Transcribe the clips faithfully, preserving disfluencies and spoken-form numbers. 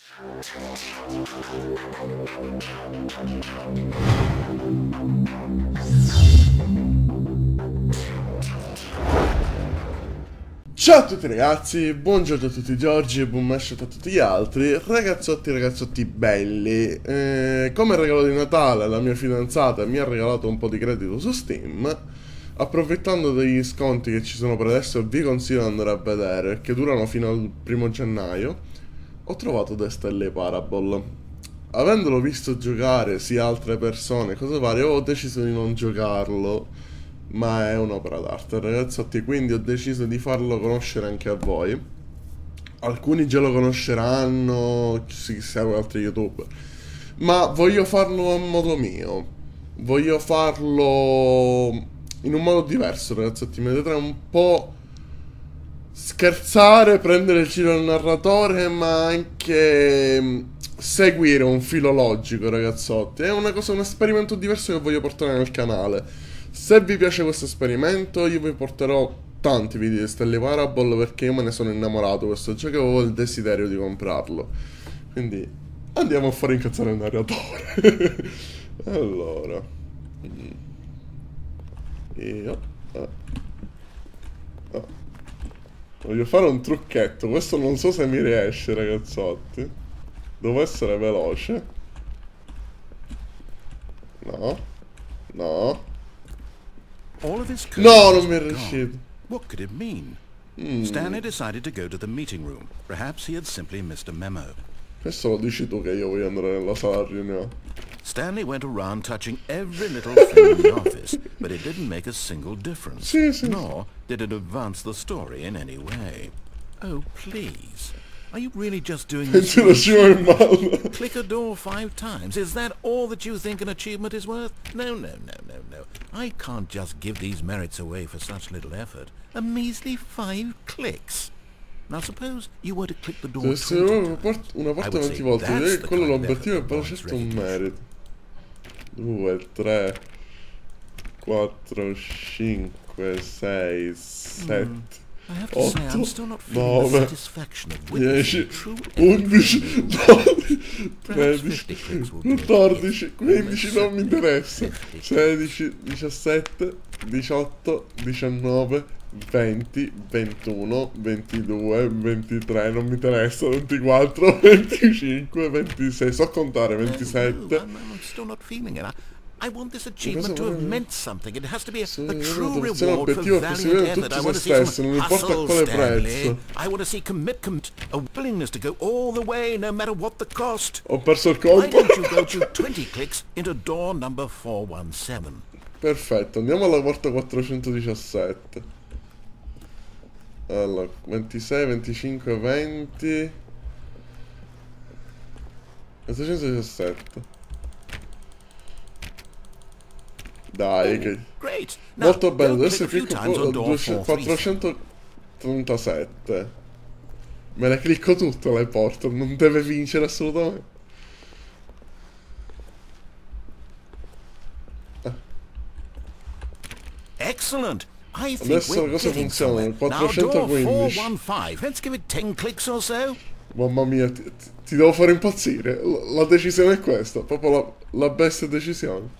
Ciao a tutti ragazzi, buongiorno a tutti Giorgi e buon mashup a tutti gli altri. Ragazzotti ragazzotti belli, eh, come regalo di Natale la mia fidanzata mi ha regalato un po' di credito su Steam. Approfittando degli sconti che ci sono per adesso, vi consiglio di andare a vedere perché durano fino al primo gennaio. Ho trovato The Stanley Parable. Avendolo visto giocare sia altre persone, cose varie, ho deciso di non giocarlo. Ma è un'opera d'arte ragazzotti, quindi ho deciso di farlo conoscere anche a voi. Alcuni già lo conosceranno, si segue altri youtuber, ma voglio farlo a modo mio. Voglio farlo in un modo diverso ragazzotti. Mi vedrete un po' scherzare, prendere il giro al narratore, ma anche seguire un filo logico ragazzotti. È una cosa, un esperimento diverso che voglio portare nel canale. Se vi piace questo esperimento, io vi porterò tanti video di Stanley Parable perché io me ne sono innamorato di questo gioco e avevo il desiderio di comprarlo. Quindi andiamo a fare incazzare il narratore. Allora, io ah. Ah. voglio fare un trucchetto. Questo non so se mi riesce ragazzotti. Devo essere veloce. No. No. All of his code No, non mi è was riuscito. gone. What could it mean? Mm. Stanley decided to go to the meeting room. Perhaps he had simply missed a memo. Questo lo dici tu che io voglio andare nella sala riunione. Stanley went around touching every little thing in the office, but it didn't make a single difference. Sì, sì. Nor did it advance the story in any way. Oh, please. Are you really just doing this? Click a door five times. Is that all that you think an achievement is worth? No, no, no, no, no. I can't just give these merits away for such little effort. A measly five clicks. Now suppose you were to click the door Se una porta, una porta venti volte, direi che quello è l'obiettivo e poi certo un merito. due, tre, quattro, cinque, sei, sette. otto, nove, dieci, undici, dodici, tredici, quattordici, quindici, non mi interessa, sedici, diciassette, diciotto, diciannove, venti, ventuno, ventidue, ventitré, non mi interessa, ventiquattro, venticinque, ventisei, so contare, ventisette. I want this achievement to have meant something. It has to be a, a true reward for valiant effort. I want to see some hustle, Stanley. I want to see commitment, a willingness to go all the way, no matter what the cost. Ho perso il conto. Why don't you go to twenty clicks into door number four one seven? Perfetto, andiamo alla porta quattrocentodiciassette. Allora, ventisei, venticinque, venti... quattrocentodiciassette. Dai, che... molto bello, adesso clicco quattrocentotrentasette. Me le clicco tutte le porte, non deve vincere assolutamente. Ah. Excellent. Adesso cosa funziona? quattrocentoquindici. Let's give it ten clicks or so. Mamma mia, ti, ti devo fare impazzire. La, la decisione è questa, proprio la, la bestia decisione.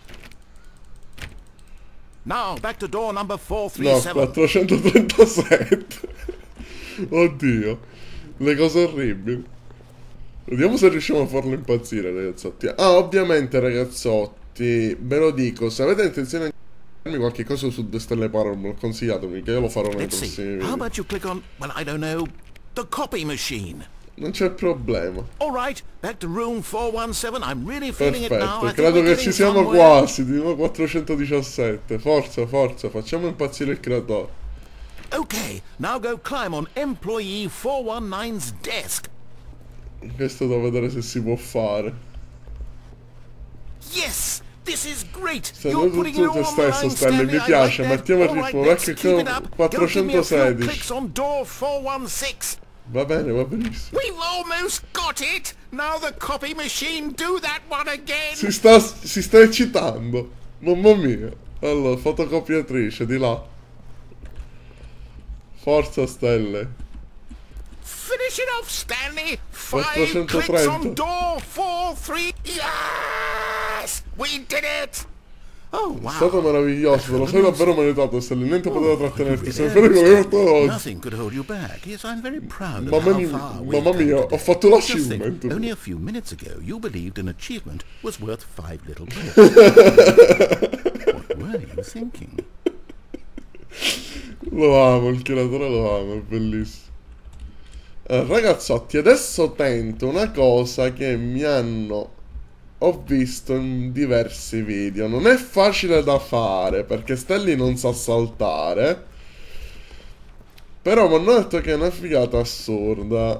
Now, back to door number four three seven. No, quattrocentotrentasette. Oddio, le cose orribili. Vediamo se riusciamo a farlo impazzire, ragazzotti. Ah, ovviamente, ragazzotti, ve lo dico, se avete intenzione di darmi qualche cosa su The Stanley Parable, consigliatemi, che io lo farò nei prossimi video. How about you click on, well, I don't know, the copy machine? Non c'è problema. All right, back to room four one seven. I'm really feeling it now. Perfetto, credo che ci siamo quasi. Di nuovo quattrocentodiciassette. Forza, forza, facciamo impazzire il creatore. Ok, now go climb on employee four one nine's desk. Questo da vedere se si può fare. Yes, this is great. Stai tu tu te stesso, Stanley, mi piace. Mettiamo il ritmo, vecchio che quattrocentosedici. Clicks on door four one six. Va bene, va benissimo. We've almost got it. Now the copy machine, do that one again. Si sta, si sta eccitando. Mamma mia. Allora, fotocopiatrice, di là. Forza, stelle. Finish Finish it off, Stanley! Five clicks on door four three. Yes! We did it! Oh, wow. È stato meraviglioso, te lo sei davvero meritato, Stanley. Niente poteva trattenerti, sei vero come hai fatto oggi. Nothing could hold you back. Yes, I'm very proud of Mamma how mia, far we've mamma mia, come ho fatto today. Just l'achievement. think, only a few minutes ago you believed an achievement was worth five little clicks. What were you thinking? Lo amo, il creatore lo amo, è bellissimo. Eh, ragazzotti, adesso tento una cosa che mi hanno... ho visto in diversi video. Non è facile da fare, perché Stanley non sa saltare. Però mi hanno detto che è una figata assurda.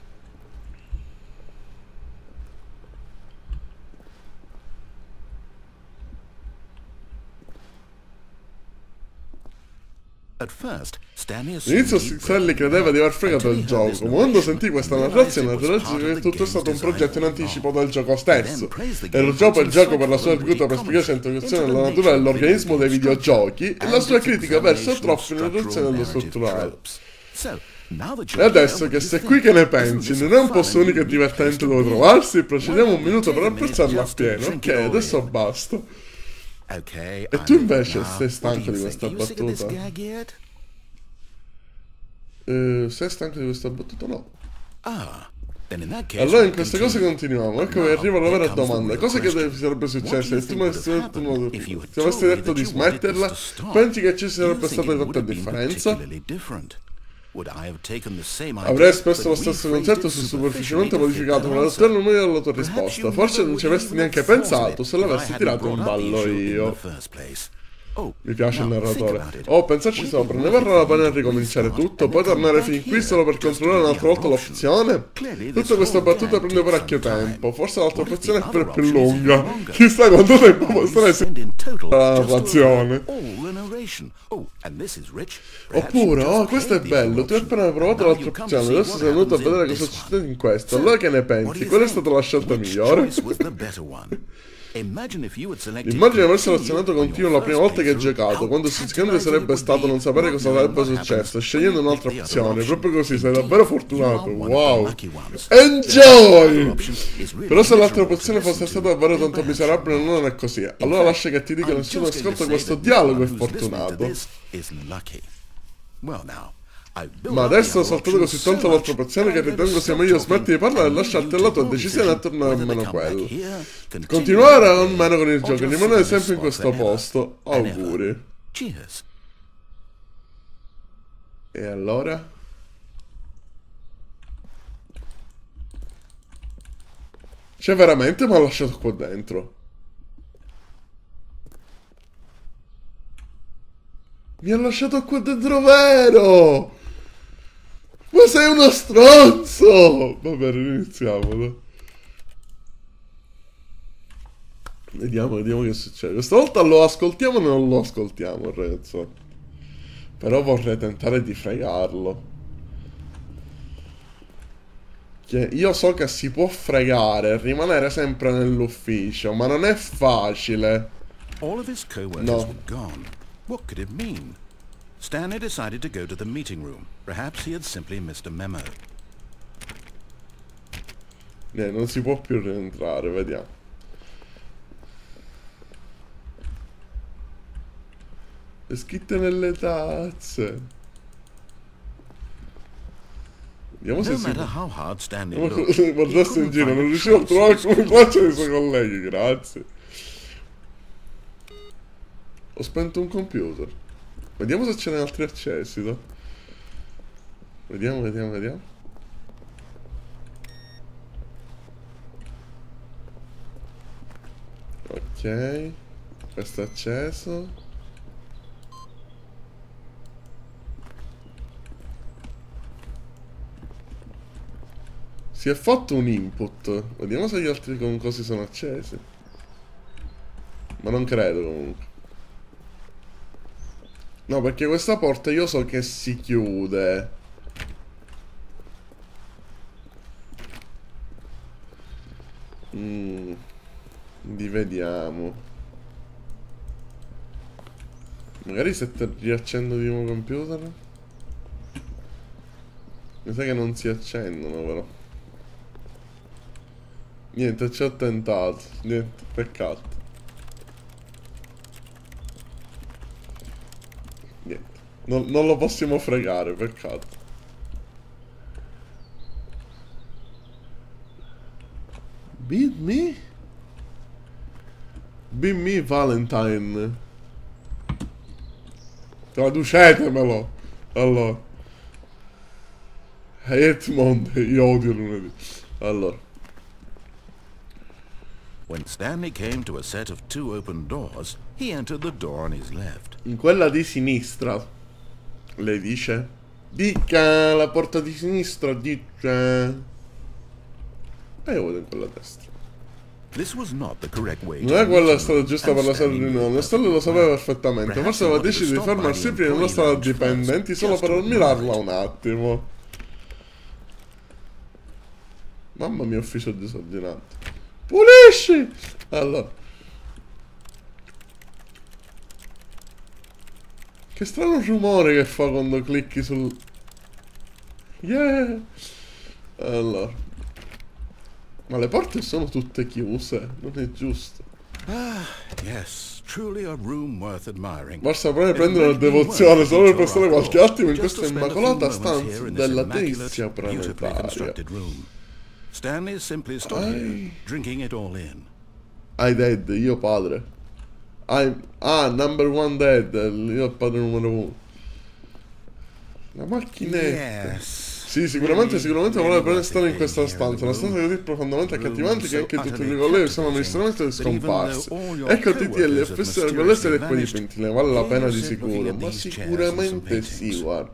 All'inizio Stanley credeva di aver fregato il gioco, ma quando sentì questa narrazione realizza che tutto è stato un progetto in anticipo del gioco stesso. Elogiò il gioco per la sua arguta perspicace introduzione alla natura dell'organismo dei videogiochi e la sua critica verso troppo introduzione dello strutturale. E adesso che sei qui, che ne pensi? Non è un posto unico e divertente dove trovarsi? Procediamo un minuto per apprezzarlo appieno. Ok, adesso basta. Okay, e tu invece sei stanco di questa battuta? Uh, sei stanco di questa battuta? No. Ah, allora in queste cose continuiamo. Ecco che arriva la vera domanda. Cosa che sarebbe successo se tu mi avessi detto di smetterla? Pensi che ci sarebbe stata tanta differenza? Avrei espresso lo stesso concetto se superficialmente modificato, ma l'alterno meglio della tua risposta. Forse non ci avresti neanche pensato se l'avessi tirato in ballo io. Mi piace il narratore. Oh, pensarci sopra, ne varrà la pena ricominciare tutto, poi tornare fin qui solo per controllare un'altra volta l'opzione? Tutta questa battuta prende parecchio tempo, forse l'altra opzione è per più lunga. Chissà quanto tempo potrà essere la narrazione. Oppure, oh, questo è bello, tu hai appena provato l'altra opzione, adesso sei venuto a vedere cosa succede in questo, allora che ne pensi? Qual è stata la scelta migliore? Immagina di aver selezionato continuo la prima volta che hai giocato, quando il significante sarebbe stato non sapere cosa sarebbe successo, scegliendo un'altra opzione, proprio così, sei davvero fortunato, wow! Enjoy! Però se l'altra opzione fosse stata davvero tanto miserabile non è così, allora lascia che ti dica nessuno ascolta questo dialogo è fortunato. Ma adesso ho saltato così tanto l'altra opzione che ritengo sia meglio smetti di parlare e lasciarti alla tua decisione e tornare almeno quello. Continuare almeno con il gioco, rimanere sempre in questo posto. Auguri. E allora? Cioè veramente mi ha lasciato qua dentro. Mi ha lasciato qua dentro vero! Ma sei uno stronzo! Vabbè, riniziamolo. Vediamo, vediamo che succede. Questa volta lo ascoltiamo o non lo ascoltiamo, ragazzo? Però vorrei tentare di fregarlo. Che io so che si può fregare e rimanere sempre nell'ufficio, ma non è facile. No. What could it mean? Stanley decided to go to the meeting room. Perhaps he had simply missed a memo. Eh, non si può più rientrare, vediamo. Le scritte nelle tazze. Vediamo se si può. Guardasse in giro, non riuscivo a trovare come faccia dei suoi colleghi, grazie. Ho spento un computer. Vediamo se ce n'è altri accessi, no? Vediamo, vediamo, vediamo. Ok. Questo è acceso. Si è fatto un input. Vediamo se gli altri con cosi sono accesi. Ma non credo comunque. No, perché questa porta io so che si chiude. Mm. Rivediamo. Magari se te riaccendo di nuovo computer. Mi sa che non si accendono però. Niente, ci ho tentato. Niente, peccato. Niente. Non, non lo possiamo fregare, peccato. Beat me? Beat me Valentine. Traducetemelo. Allora. Hate Monday. Io odio lunedì. Allora. When Stanley came to a set of two open doors, he entered the door on his left. In quella di sinistra. Lei dice. Dica la porta di sinistra, dice. E io vado in quella destra. This was not the correct way. Non è quella la strada giusta per la sala di riunione. Stanley lo sapeva perfettamente. Forse aveva deciso di fermarsi prima in una sala dipendenti solo per ammirarla un attimo. Mamma mia, ufficio disordinato. Pulisci! Allora. Che strano rumore che fa quando clicchi sul... Yeah! Allora. Ma le porte sono tutte chiuse, non è giusto. Ah, yes, truly a room worth admiring. Basta proprio prendere la devozione solo per passare qualche attimo in questa immacolata stanza della delizia planetaria. Stanley simply stood here, drinking it all in. I dead, io padre. I'm, ah, number one dead, io padre numero uno. La macchinetta. Yes. Sì, sicuramente, sicuramente vuole bene stare in questa stanza. Una stanza così profondamente accattivante che anche tutti i colleghi sono misterosamente scomparsi. Ecco T T L F S con l'essere qua di pentile, vale la pena di sicuro. Ma sicuramente sì, guarda.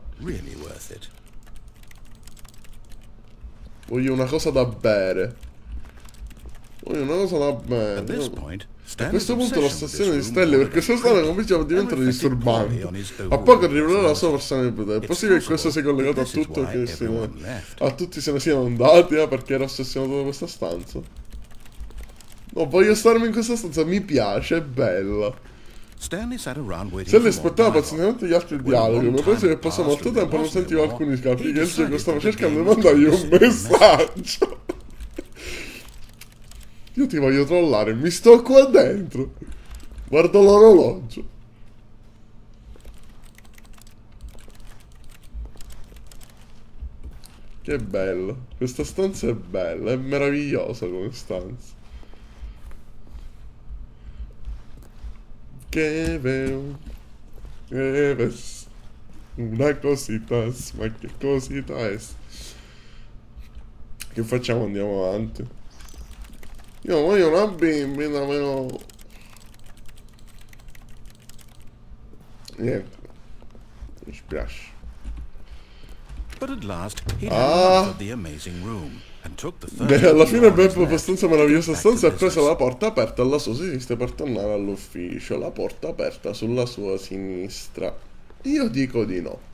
Voglio una cosa da bere. Voglio una cosa da bere. A questo punto la stazione di stelle, perché questa storia comincia a diventare disturbante. A poco arriverà la sua personalità. È possibile che questo sia collegato a tutto, che se ne, a tutti se ne siano andati, eh, perché era ossessionato da questa stanza. No, voglio starmi in questa stanza, mi piace, è bella. Se le aspettava pazientemente gli altri dialoghi, mi penso che passò molto tempo e non sentivo alcuni capi che il gioco stava cercando di mandargli un messaggio. Io ti voglio trollare, mi sto qua dentro. Guardo l'orologio. Che bello. Questa stanza è bella, è meravigliosa come stanza. Che veo. Che ves. Una cosita, ma che cosita è? Che facciamo? Andiamo avanti. Io voglio una bambina, però... Niente. Mi spiace. Ah! Beh, alla fine Beppo questa meravigliosa stanza ha preso la porta aperta alla sua sinistra per tornare all'ufficio. La porta aperta sulla sua sinistra. Io dico di no.